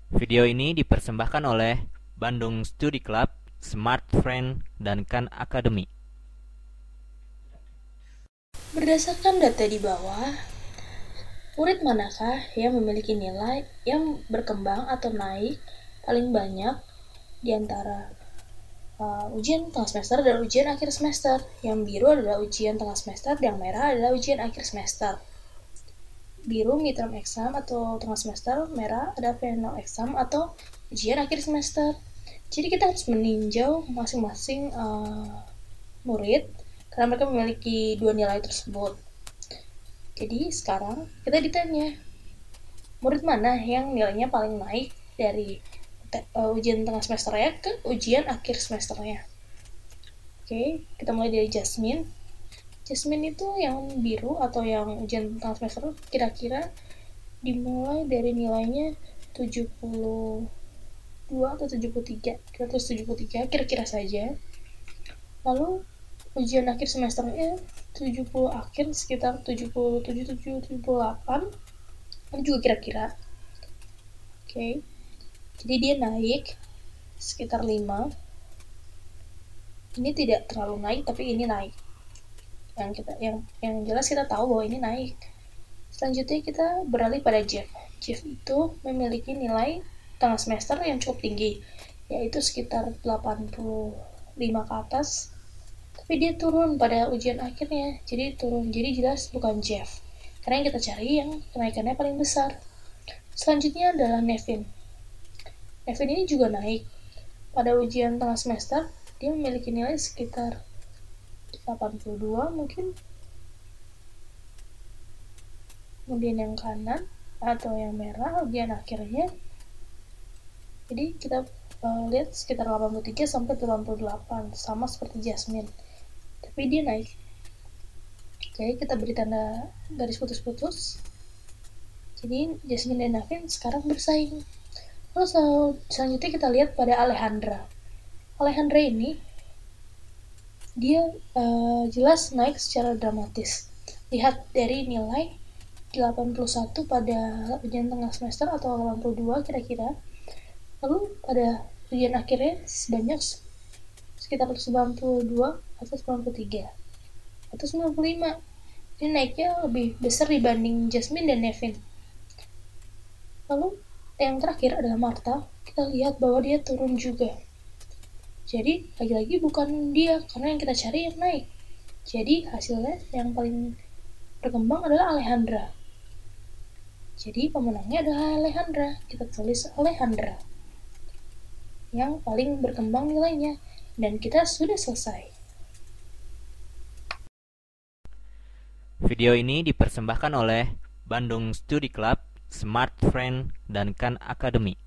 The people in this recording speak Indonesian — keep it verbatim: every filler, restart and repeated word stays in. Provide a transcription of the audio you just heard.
Video ini dipersembahkan oleh Bandung Study Club, Smart Friend, dan Khan Academy. Berdasarkan data di bawah, murid manakah yang memiliki nilai yang berkembang atau naik paling banyak di antara uh, ujian tengah semester dan ujian akhir semester? Yang biru adalah ujian tengah semester, yang merah adalah ujian akhir semester. Biru midterm exam atau tengah semester, merah ada final exam atau ujian akhir semester. Jadi kita harus meninjau masing-masing uh, murid karena mereka memiliki dua nilai tersebut. Jadi sekarang kita ditanya, murid mana yang nilainya paling naik dari uh, ujian tengah semesternya ke ujian akhir semesternya. Oke, kita mulai dari Jasmine. Jasmine itu yang biru atau yang ujian tengah semester kira-kira dimulai dari nilainya tujuh puluh dua atau tujuh puluh tiga, kira-kira tujuh puluh tiga kira-kira saja. Lalu ujian akhir semesternya tujuh puluh akhir sekitar tujuh puluh tujuh, tujuh puluh delapan. Ini juga kira-kira. Oke. Okay. Jadi dia naik sekitar lima. Ini tidak terlalu naik tapi ini naik. Yang kita yang yang jelas kita tahu bahwa ini naik. Selanjutnya kita beralih pada Jeff. Jeff itu memiliki nilai tengah semester yang cukup tinggi, yaitu sekitar delapan puluh lima ke atas. Tapi dia turun pada ujian akhirnya. Jadi turun. Jadi jelas bukan Jeff. Karena yang kita cari yang kenaikannya paling besar. Selanjutnya adalah Nevin. Nevin ini juga naik. Pada ujian tengah semester, dia memiliki nilai sekitar delapan puluh dua mungkin. Kemudian yang kanan atau yang merah ujian akhirnya. Jadi kita uh, lihat sekitar delapan puluh tiga sampai delapan puluh delapan, sama seperti Jasmine. Tapi dia naik. Oke, kita beri tanda garis putus-putus. Jadi Jasmine dan Nevin sekarang bersaing. Lalu selanjutnya kita lihat pada Alejandra. Alejandra ini dia uh, jelas naik secara dramatis. Lihat dari nilai delapan puluh satu pada ujian tengah semester atau delapan puluh dua kira-kira. Lalu pada ujian akhirnya sebanyak sekitar sembilan puluh dua atau sembilan puluh tiga atau sembilan puluh lima. Ini naiknya lebih besar dibanding Jasmine dan Nevin. Lalu yang terakhir adalah Martha. Kita lihat bahwa dia turun juga. Jadi lagi-lagi bukan dia, karena yang kita cari yang naik. Jadi hasilnya yang paling berkembang adalah Alejandra. Jadi pemenangnya adalah Alejandra. Kita tulis Alejandra yang paling berkembang nilainya. Dan kita sudah selesai. Video ini dipersembahkan oleh Bandung Study Club, Smart Friend, dan Khan Academy.